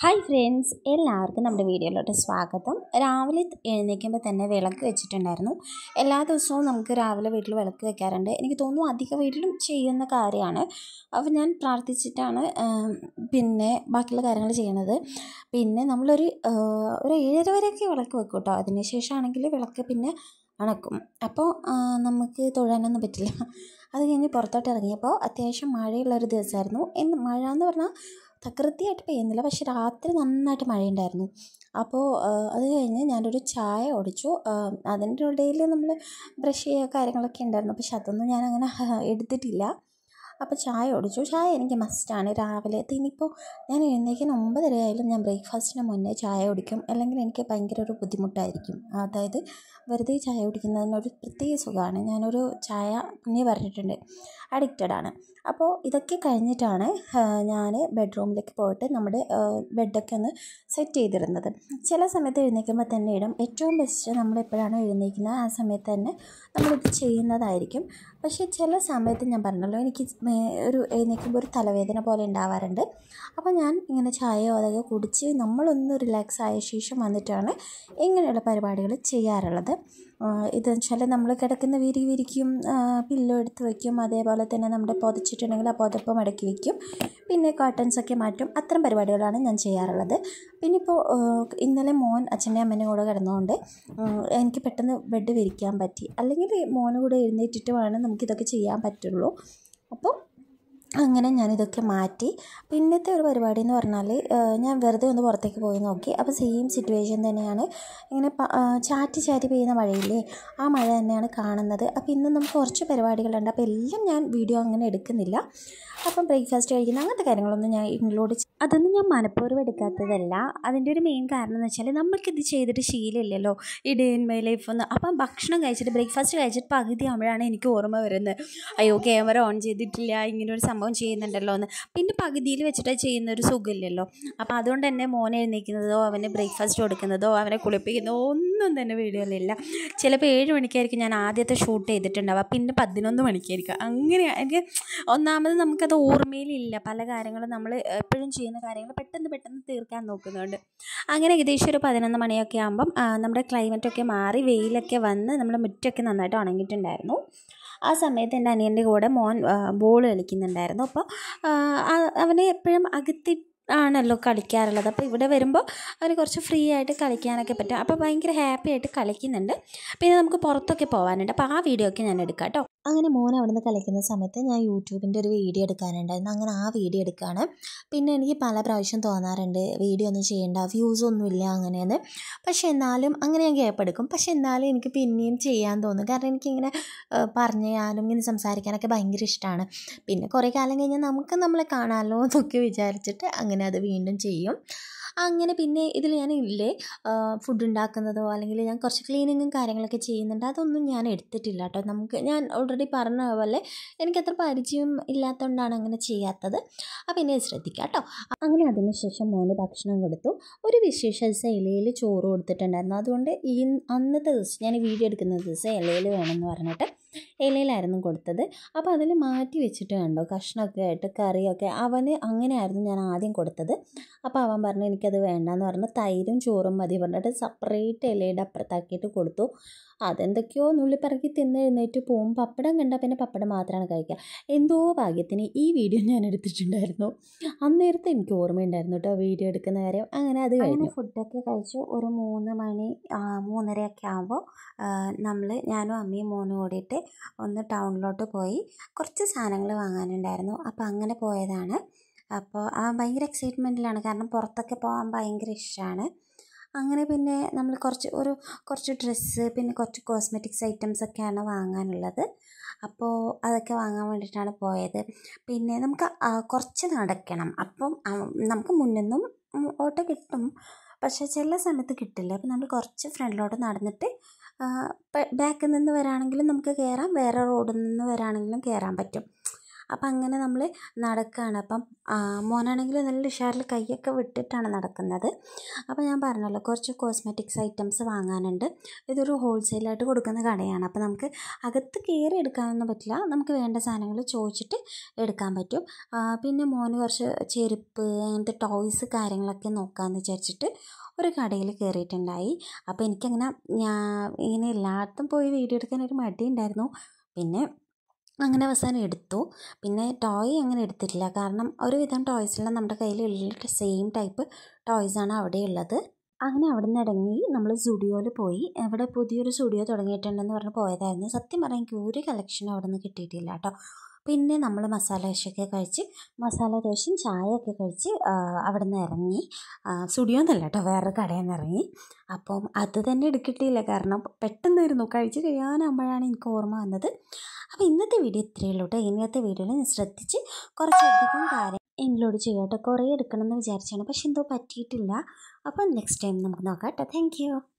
Hi friends, എല്ലാവർക്കും നമ്മുടെ വീഡിയോയിലോട്ട് സ്വാഗതം. രാവിലെ എഴുന്നേൽക്കുമ്പോൾ തന്നെ വിളക്ക് വെച്ചിട്ടുണ്ടായിരുന്നു. എല്ലാ ദിവസവും നമുക്ക് രാവിലെ വീട്ടിൽ വിളക്ക് വെക്കാറുണ്ട്. എനിക്ക് തോന്നുന്നു അധിക വീട്ടിലും ചെയ്യുന്ന കാര്യമാണ്. അപ്പോൾ ഞാൻ പ്രാർത്ഥിച്ചിട്ടാണ് പിന്നെ ബാക്കിയുള്ള കാര്യങ്ങൾ ചെയ്യണത്. പിന്നെ നമ്മളൊരു 7:30 വരെയൊക്കെ വിളക്ക് വെക്കും കേട്ടോ. അതിനുശേഷമാണെങ്കിൽ വിളക്ക് പിന്നെ അണക്കും. അപ്പോൾ നമുക്ക് തൊഴാനൊന്നും പറ്റില്ല. അത് കഴിഞ്ഞ് പുറത്തോട്ട് ഇറങ്ങിയപ്പോൾ അത്യാവശ്യം മഴയുള്ളൊരു ദിവസമായിരുന്നു. മഴ എന്ന് പറഞ്ഞാൽ തകൃതിയായിട്ട് പെയ്യുന്നില്ല, പക്ഷെ രാത്രി നന്നായിട്ട് മഴയുണ്ടായിരുന്നു. അപ്പോൾ അത് കഴിഞ്ഞ് ഞാനൊരു ചായ കുടിച്ചു. അതിൻ്റെ ഇടയിൽ നമ്മൾ ബ്രഷ് ചെയ്യുക കാര്യങ്ങളൊക്കെ ഉണ്ടായിരുന്നു, പക്ഷെ അതൊന്നും ഞാനങ്ങനെ എടുത്തിട്ടില്ല. അപ്പോൾ ചായ കുടിച്ചു. ചായ എനിക്ക് മസ്റ്റാണ് രാവിലത്തെ. ഇനിയിപ്പോൾ ഞാൻ എഴുന്നേൽക്കുന്ന 9:30 ആയാലും ഞാൻ ബ്രേക്ക്ഫാസ്റ്റിന് മുന്നേ ചായ കുടിക്കും, അല്ലെങ്കിൽ എനിക്ക് ഭയങ്കര ഒരു ബുദ്ധിമുട്ടായിരിക്കും. അതായത് വെറുതെ ചായ കുടിക്കുന്നതിനൊരു പ്രത്യേക സുഖമാണ്. ഞാനൊരു ചായ പിന്നെ പറഞ്ഞിട്ടുണ്ട് അഡിക്റ്റഡ് ആണ്. അപ്പോൾ ഇതൊക്കെ കഴിഞ്ഞിട്ടാണ് ഞാൻ ബെഡ്റൂമിലേക്ക് പോയിട്ട് നമ്മുടെ ബെഡൊക്കെ ഒന്ന് സെറ്റ് ചെയ്തിരുന്നത്. ചില സമയത്ത് എഴുന്നേൽക്കുമ്പോൾ തന്നെ ഇടും. ഏറ്റവും ബെസ്റ്റ് നമ്മളെപ്പോഴാണ് എഴുന്നേൽക്കുന്നത് ആ സമയത്ത് തന്നെ നമ്മളിത് ചെയ്യുന്നതായിരിക്കും. പക്ഷേ ചില സമയത്ത് ഞാൻ പറഞ്ഞല്ലോ, എനിക്ക് ഒരു എഴുന്നേൽക്കുമ്പോൾ ഒരു തലവേദന പോലെ ഉണ്ടാവാറുണ്ട്. അപ്പോൾ ഞാൻ ഇങ്ങനെ ചായയോ അതൊക്കെ കുടിച്ച് നമ്മളൊന്ന് റിലാക്സ് ആയ ശേഷം വന്നിട്ടാണ് ഇങ്ങനെയുള്ള പരിപാടികൾ ചെയ്യാറുള്ളത്. ഇതെന്ന് വെച്ചാൽ നമ്മൾ കിടക്കുന്ന വിരിക്കും, പില്ലോ എടുത്ത് വയ്ക്കും, അതേപോലെ തന്നെ നമ്മുടെ പുതച്ചിട്ടുണ്ടെങ്കിൽ ആ പുതപ്പ് മടക്കി വയ്ക്കും, പിന്നെ കർട്ടൻസൊക്കെ മാറ്റും. അത്തരം പരിപാടികളാണ് ഞാൻ ചെയ്യാറുള്ളത്. പിന്നെ ഇപ്പോൾ ഇന്നലെ മോൻ അച്ഛൻ്റെ അമ്മേൻ്റെ കൂടെ കിടന്നുകൊണ്ട് എനിക്ക് പെട്ടെന്ന് ബെഡ് വിരിക്കാൻ പറ്റി. അല്ലെങ്കിൽ മോന് കൂടെ എഴുന്നേറ്റിട്ട് വേണം നമുക്കിതൊക്കെ ചെയ്യാൻ പറ്റുള്ളൂ. അപ്പോൾ അങ്ങനെ ഞാനിതൊക്കെ മാറ്റി. പിന്നത്തെ ഒരു പരിപാടി എന്ന് പറഞ്ഞാൽ ഞാൻ വെറുതെ ഒന്ന് പുറത്തേക്ക് പോയി നോക്കി. അപ്പോൾ സെയിം സിറ്റുവേഷൻ തന്നെയാണ്. ഇങ്ങനെ ചാറ്റി പെയ്യുന്ന മഴയില്ലേ, ആ മഴ തന്നെയാണ് കാണുന്നത്. അപ്പോൾ ഇന്ന് നമുക്ക് കുറച്ച് പരിപാടികളുണ്ട്. അപ്പോൾ എല്ലാം ഞാൻ വീഡിയോ അങ്ങനെ എടുക്കുന്നില്ല. അപ്പം ബ്രേക്ക്ഫാസ്റ്റ് കഴിക്കുന്ന അങ്ങനത്തെ കാര്യങ്ങളൊന്നും ഞാൻ ഇൻക്ലൂഡ് അതൊന്നും ഞാൻ മനഃപൂർവ്വം എടുക്കാത്തതല്ല. അതിൻ്റെ ഒരു മെയിൻ കാരണം എന്ന് വെച്ചാൽ നമുക്കിത് ചെയ്തിട്ട് ശീലമില്ലല്ലോ, ഈ ഡേ ഇൻ മൈ ലൈഫ് ഒന്ന്. അപ്പം ഭക്ഷണം കഴിച്ചിട്ട് ബ്രേക്ക്ഫാസ്റ്റ് കഴിച്ചിട്ട് പകുതി ആകുമ്പോഴാണ് എനിക്ക് ഓർമ്മ വരുന്നത്, അയ്യോ ക്യാമറ ഓൺ ചെയ്തിട്ടില്ല, ഇങ്ങനൊരു സംഭവം ചെയ്യുന്നുണ്ടല്ലോ എന്ന്. പിന്നെ പകുതിയിൽ വെച്ചിട്ട് ചെയ്യുന്നൊരു സുഖമില്ലല്ലോ. അപ്പോൾ അതുകൊണ്ട് തന്നെ മോനെ എഴുന്നേൽക്കുന്നതോ അവന് ബ്രേക്ക്ഫാസ്റ്റ് കൊടുക്കുന്നതോ അവനെ കുളിപ്പിക്കുന്നതോ ഒന്നും തന്നെ വീഡിയോയിലില്ല. ചിലപ്പോൾ 7 മണിക്കായിരിക്കും ഞാൻ ആദ്യത്തെ ഷൂട്ട് ചെയ്തിട്ടുണ്ടാവുക, പിന്നെ 11 മണിക്കായിരിക്കും. അങ്ങനെ എനിക്ക് ഒന്നാമത് നമുക്കത് ഓർമ്മയിലില്ല. പല കാര്യങ്ങളും നമ്മൾ എപ്പോഴും ചെയ്യുന്ന കാര്യങ്ങൾ പെട്ടെന്ന് തീർക്കാൻ നോക്കുന്നുണ്ട്. അങ്ങനെ ഏകദേശം ഒരു 11 മണിയൊക്കെ ആകുമ്പം നമ്മുടെ ക്ലൈമറ്റൊക്കെ മാറി വെയിലൊക്കെ വന്ന് നമ്മുടെ മുറ്റമൊക്കെ നന്നായിട്ട് ഉണങ്ങിയിട്ടുണ്ടായിരുന്നു. ആ സമയത്ത് എൻ്റെ അനിയൻ്റെ കൂടെ മോൻ ബോൾ കളിക്കുന്നുണ്ടായിരുന്നു. അപ്പോൾ അവനെ എപ്പോഴും ആണല്ലോ കളിക്കാറുള്ളത്. അപ്പോൾ ഇവിടെ വരുമ്പോൾ അവന് കുറച്ച് ഫ്രീ ആയിട്ട് കളിക്കാനൊക്കെ പറ്റും. അപ്പോൾ ഭയങ്കര ഹാപ്പി ആയിട്ട് കളിക്കുന്നുണ്ട്. പിന്നെ നമുക്ക് പുറത്തൊക്കെ പോകാനുണ്ട്. അപ്പോൾ ആ വീഡിയോ ഒക്കെ ഞാൻ എടുക്കാം കേട്ടോ. അങ്ങനെ മോൻ അവിടെ നിന്ന് കളിക്കുന്ന സമയത്ത് ഞാൻ യൂട്യൂബിൻ്റെ ഒരു വീഡിയോ എടുക്കാനുണ്ടായിരുന്നു. അങ്ങനെ ആ വീഡിയോ എടുക്കുകയാണ്. പിന്നെ എനിക്ക് പല പ്രാവശ്യം തോന്നാറുണ്ട് വീഡിയോ ഒന്നും ചെയ്യേണ്ട, വ്യൂസൊന്നുമില്ല അങ്ങനെയെന്ന്. പക്ഷെ എന്നാലും അങ്ങനെ ഞാൻ ഗ്യാപ്പ് എടുക്കും. പക്ഷെ എന്നാലും എനിക്ക് പിന്നെയും ചെയ്യാൻ തോന്നും. കാരണം എനിക്കിങ്ങനെ പറഞ്ഞാലും ഇങ്ങനെ സംസാരിക്കാനൊക്കെ ഭയങ്കര ഇഷ്ടമാണ്. പിന്നെ കുറേ കാലം കഴിഞ്ഞാൽ നമ്മളെ കാണാമല്ലോ എന്നൊക്കെ വിചാരിച്ചിട്ട് അങ്ങനെ അത് വീണ്ടും ചെയ്യും. അങ്ങനെ പിന്നെ ഇതിൽ ഞാൻ ഫുഡ് ഉണ്ടാക്കുന്നതോ അല്ലെങ്കിൽ ഞാൻ കുറച്ച് ക്ലീനിങ്ങും കാര്യങ്ങളൊക്കെ ചെയ്യുന്നുണ്ട്, അതൊന്നും ഞാൻ എടുത്തിട്ടില്ല കേട്ടോ. ഞാൻ ഓൾറെഡി പറഞ്ഞ പോലെ എനിക്കത്ര പരിചയം ഇല്ലാത്തതുകൊണ്ടാണ് അങ്ങനെ ചെയ്യാത്തത്. അപ്പോൾ ഇനി ശ്രദ്ധിക്കാം കേട്ടോ. അങ്ങനെ അതിനുശേഷം മോന് ഭക്ഷണം കൊടുത്തു. ഒരു വിശേഷ ദിവസം ഇലയിൽ ചോറ് കൊടുത്തിട്ടുണ്ടായിരുന്നു. അതുകൊണ്ട് അന്നത്തെ ദിവസം ഞാൻ വീഡിയോ എടുക്കുന്ന ദിവസം ഇലയിൽ വേണമെന്ന് പറഞ്ഞിട്ട് ഇലയിലായിരുന്നു കൊടുത്തത്. അപ്പോൾ അതിൽ മാറ്റി വെച്ചിട്ട് കണ്ടോ കഷ്ണമൊക്കെ ആയിട്ട് കറിയൊക്കെ. അവന് അങ്ങനെയായിരുന്നു ഞാൻ ആദ്യം കൊടുത്തത്. അപ്പോൾ അവൻ പറഞ്ഞു എനിക്കത് വേണ്ടാന്ന് പറഞ്ഞ് തൈരും ചോറും മതി പറഞ്ഞിട്ട് സെപ്പറേറ്റ് ഇലയുടെ അപ്പുറത്താക്കിയിട്ട് കൊടുത്തു. അതെന്തൊക്കെയോ നുള്ളിപ്പറക്കി എഴുന്നേറ്റ് പോവും. പപ്പടം കണ്ടാൽ പിന്നെ പപ്പടം മാത്രമാണ് കഴിക്കുക. എന്തോ ഭാഗ്യത്തിന് ഈ വീഡിയോ ഞാൻ എടുത്തിട്ടുണ്ടായിരുന്നു. അന്നേരത്തെ എനിക്ക് ഓർമ്മയുണ്ടായിരുന്നു കേട്ടോ വീഡിയോ എടുക്കുന്ന കാര്യം. അങ്ങനെ അത് കഴിഞ്ഞു. ഫുഡൊക്കെ കഴിച്ചു ഒരു 3 മണി 3:30 ആകുമ്പോൾ ഞാനും അമ്മയും മോനും ഓടിയിട്ട് ഒന്ന് ടൗണിലോട്ട് പോയി കുറച്ച് സാധനങ്ങൾ വാങ്ങാനുണ്ടായിരുന്നു. അപ്പോൾ അങ്ങനെ പോയതാണ്. അപ്പോൾ ഭയങ്കര എക്സൈറ്റ്മെൻറ്റിലാണ്, കാരണം പുറത്തൊക്കെ പോകാൻ ഭയങ്കര ഇഷ്ടമാണ്. അങ്ങനെ പിന്നെ നമ്മൾ കുറച്ച് ഡ്രസ്സ്, പിന്നെ കുറച്ച് കോസ്മെറ്റിക്സ് ഐറ്റംസൊക്കെയാണ് വാങ്ങാനുള്ളത്. അപ്പോൾ അതൊക്കെ വാങ്ങാൻ വേണ്ടിയിട്ടാണ് പോയത്. പിന്നെ നമുക്ക് കുറച്ച് നടക്കണം. അപ്പം നമുക്ക് മുന്നിൽ നിന്നും ഓട്ടോ കിട്ടും, പക്ഷേ ചില സമയത്ത് കിട്ടില്ല. അപ്പോൾ നമ്മൾ കുറച്ച് ഫ്രണ്ടിലോട്ട് നടന്നിട്ട് ബാക്കിൽ നിന്ന് വരാണെങ്കിലും നമുക്ക് കയറാം, വേറെ റോഡിൽ നിന്ന് വരാണെങ്കിലും കയറാൻ പറ്റും. അപ്പം അങ്ങനെ നമ്മൾ നടക്കുകയാണ്. അപ്പം മോനാണെങ്കിൽ നല്ല ഉഷാറിൽ കൈയൊക്കെ വിട്ടിട്ടാണ് നടക്കുന്നത്. അപ്പോൾ ഞാൻ പറഞ്ഞല്ലോ കുറച്ച് കോസ്മെറ്റിക്സ് ഐറ്റംസ് വാങ്ങാനുണ്ട്. ഇതൊരു ഹോൾസെയിലായിട്ട് കൊടുക്കുന്ന കടയാണ്. അപ്പോൾ നമുക്ക് അകത്ത് കയറി എടുക്കാനൊന്നും പറ്റില്ല, നമുക്ക് വേണ്ട സാധനങ്ങൾ ചോദിച്ചിട്ട് എടുക്കാൻ പറ്റും. പിന്നെ മോന് കുറച്ച് ചെരുപ്പ് അങ്ങനത്തെ ടോയ്സ് കാര്യങ്ങളൊക്കെ നോക്കാമെന്ന് വിചാരിച്ചിട്ട് ഒരു കടയിൽ കയറിയിട്ടുണ്ടായി. അപ്പോൾ എനിക്കങ്ങനെ ഇങ്ങനെ എല്ലായിടത്തും പോയി വീഡിയോ എടുക്കാനൊരു മടി ഉണ്ടായിരുന്നു. പിന്നെ അങ്ങനെ അവസാനം എടുത്തു. പിന്നെ ടോയ് അങ്ങനെ എടുത്തിട്ടില്ല, കാരണം ഒരുവിധം ടോയ്സെല്ലാം നമ്മുടെ കയ്യിലുള്ള സെയിം ടൈപ്പ് ടോയ്സാണ് അവിടെ ഉള്ളത്. അങ്ങനെ അവിടെ നിന്ന് ഇറങ്ങി നമ്മൾ സ്റ്റുഡിയോയിൽ പോയി. അവിടെ പുതിയൊരു സ്റ്റുഡിയോ തുടങ്ങിയിട്ടുണ്ടെന്ന് പറഞ്ഞ് പോയതായിരുന്നു. സത്യം പറഞ്ഞാൽ എനിക്ക് ഒരു കളക്ഷനും അവിടെ നിന്ന് കിട്ടിയിട്ടില്ല കേട്ടോ. പിന്നെ നമ്മൾ മസാല ദോശയൊക്കെ കഴിച്ച്, മസാല ദോശയും ചായയൊക്കെ കഴിച്ച് അവിടെ നിന്ന് ഇറങ്ങി. സ്റ്റുഡിയോ എന്നല്ല കേട്ടോ, വേറെ കടയിൽ നിന്ന് ഇറങ്ങി. അപ്പം അത് തന്നെ എടുക്കിട്ടില്ല, കാരണം പെട്ടെന്നായിരുന്നു കഴിച്ച് കഴിയാനാകുമ്പോഴാണ് എനിക്ക് ഓർമ്മ വന്നത്. അപ്പോൾ ഇന്നത്തെ വീഡിയോ ഇത്രയേ ഉള്ളൂ കേട്ടോ. ഇന്നത്തെ വീഡിയോയിൽ ഞാൻ ശ്രദ്ധിച്ച് കുറച്ചധികം കാര്യം ഇൻക്ലൂഡ് ചെയ്യാം കേട്ടോ. കുറേ എടുക്കണം എന്ന് വിചാരിച്ചാണ്, പക്ഷെ എന്തോ പറ്റിയിട്ടില്ല. അപ്പം നെക്സ്റ്റ് ടൈം നമുക്ക് നോക്കാം കേട്ടോ. Thank U.